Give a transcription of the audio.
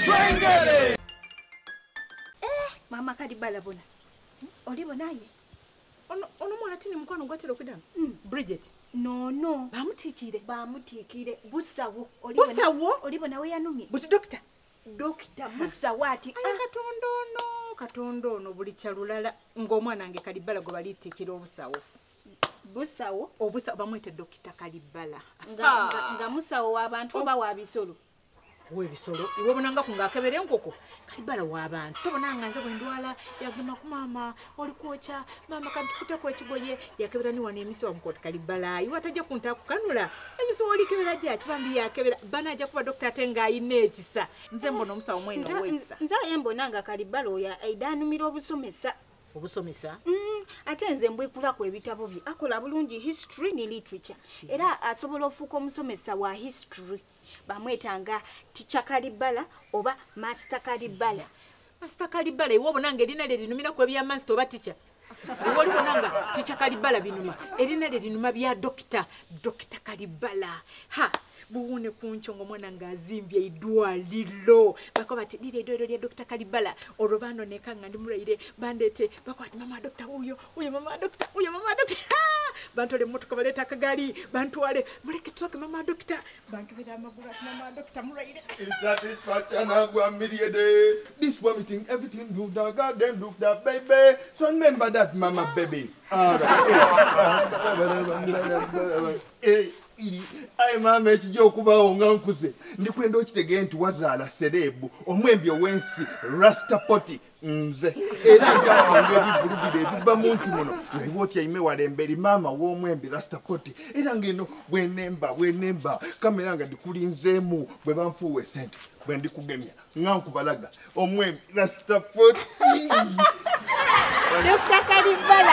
Mama Kalibala bona. Olibo naye. Ono mwana tini mkwano gwatero kudana. Bridget. No. Bamutikire. Busawo. Olibo nawe yanumye. Buti doctor. Dokita Musawati. Katonda ono buli kyalulala ng'omwana wange Kalibala gwe balitikira obusawo. Busawo? Obusawo bamwete Dokita Kalibala. Nga musawo w'abantu oba w'abisolo? W'ebisolo. Iwe obonanga ku ng'akebera enkoko. Kalibala w'abantu. Tobonanga nze bwe ndwala yagema ku maama oli kwokya maama kantukuteko ekigoye yakebera ni wano emisi bamukoota Kalibala. Iwe atajja kunta kukanula. Emisi oli kebera gya kibambi yakebera bana ajja kuba dokita ate ng'ayina ekisa. Nze mbona omusawo mwenda w'ekisa. Nze mbona nga Kalibala oyo aidaanumira obusomesa. Obusomesa? Ate nze mbwekulako ebitabo bye. Akola bulungi history ne literature. Era asobola ofuuka omusomesa wa history. Bamwetanga Teacher Kalibala oba Master Kalibala. Master Kalibala iwe obonanga erina lye linumira ku ebya master oba teacher. Iwe oli bonanga Teacher Kalibala binuma. Erina lye linuma bya Dokita Kalibala. Buwune kunchongo mwana ngazimbye idwaliro. Bako bati lile idwaliro lya Dokita Kalibala. Orobano nekanga ndi muraire bandete. Bako bati mama dokta uyo mama dokta. Bantole motoka baleta akagari bantwale muleke tusoke mama dokta. Bantu bida amagulu ati mama dokta muraire. Insatisfaction agwa million. This one thing everything you the garden look that baby. So remember that mama baby. Ai mama ekijja okubaawo nga nkuze ndikwenda okitege nti wazaala serebu omwembi owensi rastapoti nze era njakwanga ebivulubire ebiba mu nsi muno naiwe otya ime walemberi maama w'omwembi rastapoti era ngeno bwenemba kamera nga ndikulinzeemu bwe banfuuwa esente bwe ndikugemya nga nkubalaga omwembi rastapoti Dokita Kalibala